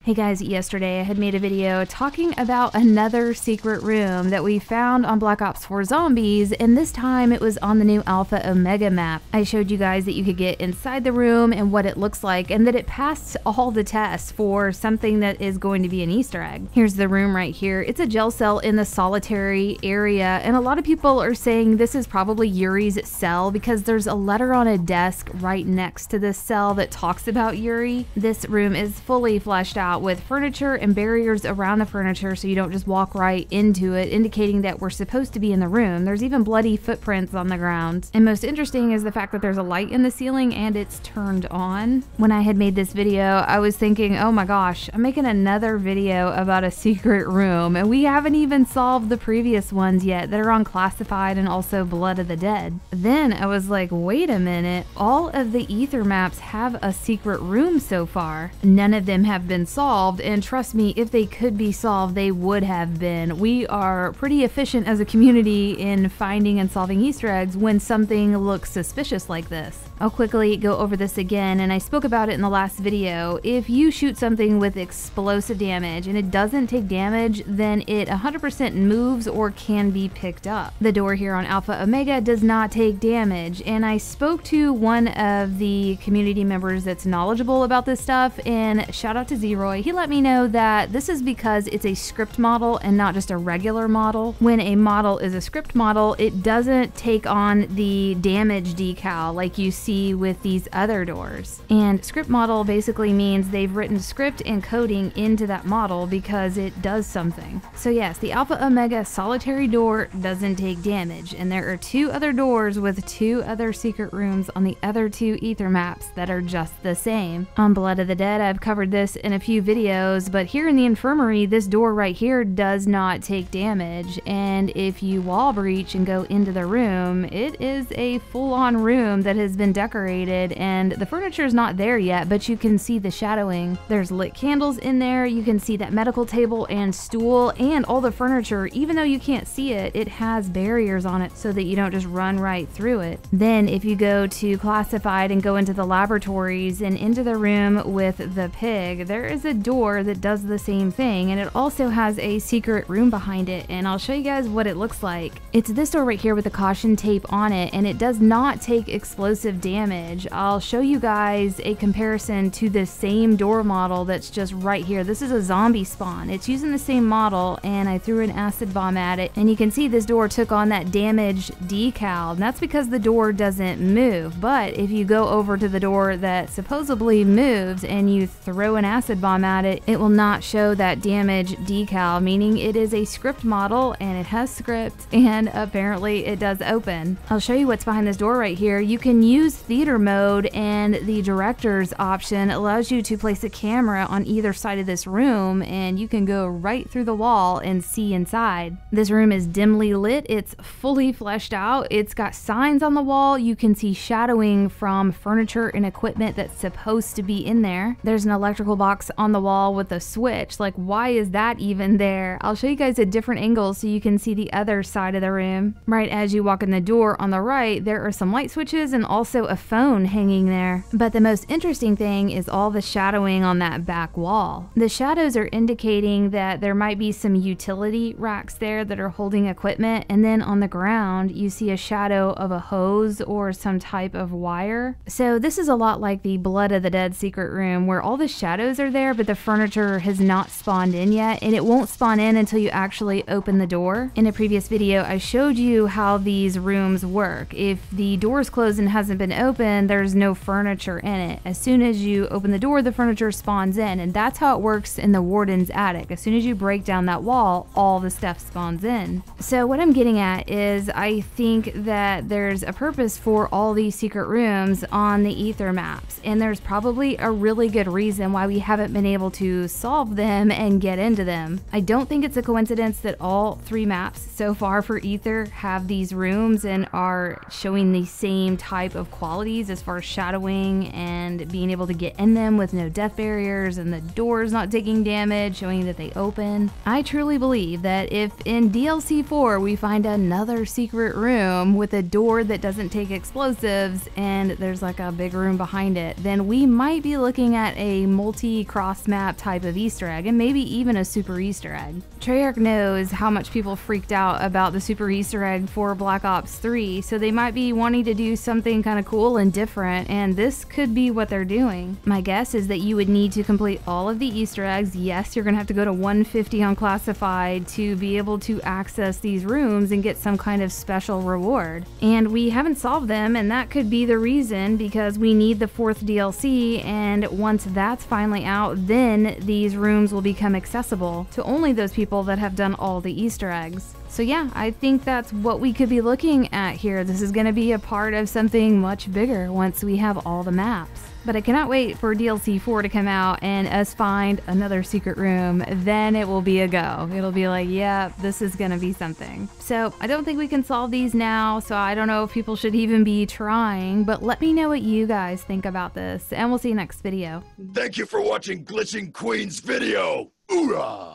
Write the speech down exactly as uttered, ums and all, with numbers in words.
Hey guys, yesterday I had made a video talking about another secret room that we found on Black Ops four Zombies, and this time it was on the new Alpha Omega map. I showed you guys that you could get inside the room and what it looks like, and that it passed all the tests for something that is going to be an Easter egg. Here's the room right here. It's a jail cell in the solitary area, and a lot of people are saying this is probably Yuri's cell because there's a letter on a desk right next to this cell that talks about Yuri. This room is fully fleshed out with furniture and barriers around the furniture so you don't just walk right into it, indicating that we're supposed to be in the room. There's even bloody footprints on the ground. And most interesting is the fact that there's a light in the ceiling and it's turned on. When I had made this video, I was thinking, oh my gosh, I'm making another video about a secret room, and we haven't even solved the previous ones yet that are on Classified and also Blood of the Dead. Then I was like, wait a minute, all of the Ether maps have a secret room so far. None of them have been solved. Solved, and trust me, if they could be solved, they would have been. We are pretty efficient as a community in finding and solving Easter eggs when something looks suspicious like this. I'll quickly go over this again, and I spoke about it in the last video. If you shoot something with explosive damage and it doesn't take damage, then it one hundred percent moves or can be picked up. The door here on Alpha Omega does not take damage, and I spoke to one of the community members that's knowledgeable about this stuff, and shout out to Zeroy. He let me know that this is because it's a script model and not just a regular model. When a model is a script model, it doesn't take on the damage decal like you see with these other doors. And script model basically means they've written script and coding into that model because it does something. So yes, the Alpha Omega solitary door doesn't take damage, and there are two other doors with two other secret rooms on the other two Ether maps that are just the same. On Blood of the Dead, I've covered this in a few videos, but here in the infirmary, this door right here does not take damage, and if you wall breach and go into the room, it is a full-on room that has been decorated, and the furniture is not there yet, but you can see the shadowing. There's lit candles in there, you can see that medical table and stool, and all the furniture, even though you can't see it, it has barriers on it so that you don't just run right through it. Then if you go to Classified and go into the laboratories and into the room with the pig, there is a door that does the same thing, and it also has a secret room behind it, and I'll show you guys what it looks like. It's this door right here with the caution tape on it, and it does not take explosive damage. I'll show you guys a comparison to the same door model that's just right here. This is a zombie spawn. It's using the same model, and I threw an acid bomb at it, and you can see this door took on that damage decal, and that's because the door doesn't move. But if you go over to the door that supposedly moves and you throw an acid bomb at it, it will not show that damage decal, meaning it is a script model and it has script, and apparently it does open. I'll show you what's behind this door right here. You can use theater mode, and the director's option allows you to place a camera on either side of this room, and you can go right through the wall and see inside. This room is dimly lit, it's fully fleshed out, it's got signs on the wall, you can see shadowing from furniture and equipment that's supposed to be in there. There's an electrical box on the wall with a switch. Like, why is that even there? I'll show you guys a different angle so you can see the other side of the room. Right as you walk in the door on the right, there are some light switches and also a phone hanging there. But the most interesting thing is all the shadowing on that back wall. The shadows are indicating that there might be some utility racks there that are holding equipment, and then on the ground you see a shadow of a hose or some type of wire. So this is a lot like the Blood of the Dead secret room, where all the shadows are there but the furniture has not spawned in yet, and it won't spawn in until you actually open the door. In a previous video I showed you how these rooms work. If the door is closed and hasn't been opened, there's no furniture in it. As soon as you open the door, the furniture spawns in, and that's how it works in the warden's attic. As soon as you break down that wall, all the stuff spawns in. So what I'm getting at is I think that there's a purpose for all these secret rooms on the Ether maps, and there's probably a really good reason why we haven't been able to solve them and get into them. I don't think it's a coincidence that all three maps so far for Ether have these rooms and are showing the same type of qualities as far as shadowing and being able to get in them with no death barriers and the doors not taking damage, showing that they open. I truly believe that if in D L C four we find another secret room with a door that doesn't take explosives and there's like a big room behind it, then we might be looking at a multi-cross boss map type of Easter egg, and maybe even a super Easter egg. Treyarch knows how much people freaked out about the super Easter egg for Black Ops three, so they might be wanting to do something kind of cool and different, and this could be what they're doing. My guess is that you would need to complete all of the Easter eggs. Yes, you're gonna have to go to one fifty on Classified to be able to access these rooms and get some kind of special reward. And we haven't solved them, and that could be the reason, because we need the fourth D L C, and once that's finally out, then these rooms will become accessible to only those people that have done all the Easter eggs. So yeah, I think that's what we could be looking at here. This is going to be a part of something much bigger once we have all the maps. But I cannot wait for D L C four to come out and us find another secret room. Then it will be a go. It'll be like, yeah, this is gonna be something. So I don't think we can solve these now, so I don't know if people should even be trying, but let me know what you guys think about this, and we'll see you next video. Thank you for watching Glitching Queen's video. Hoorah!